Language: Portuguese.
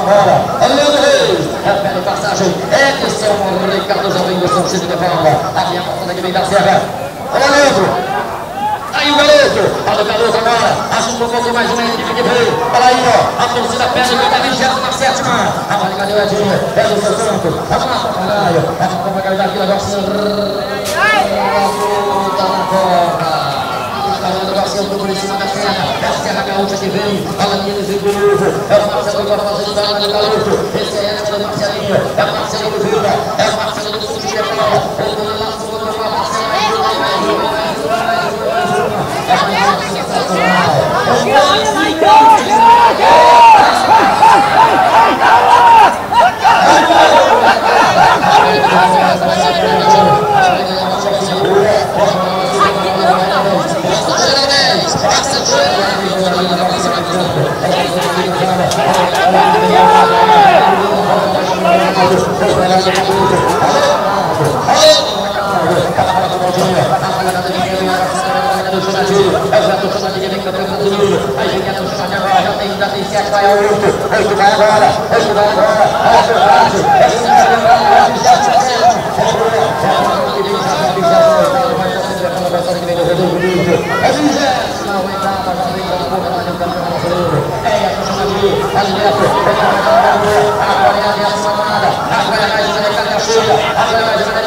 bola. Leandro Reis, pede passagem. Edson Ricardo Jovem do São Chico de Paula. Aqui a passada que vem da Serra. Olha Leandro. Aí o garoto, olha o garoto agora, ajuda um pouco mais uma equipe que veio. Olha aí, ó, a torcida pede que tá 27ª. A marca do Edinho, é do seu santo. A mata Caralho, a papagaio da Vila Garcia. Tá na porta. Falando Garcia do por cima da Serra. É a Serra Gaúcha que vem. Olha a linha do Novo. É o Marcelo que vai fazer o dano do garoto. Esse é Edson do Marcelinho. É o Marcelo do Vila. É o Marcelo do Sul de Chapéu. É o Dona Laço, o Dona Marcelo. Já tem 7, vai ao 8 vai agora, 8 vai agora, é verdade, é a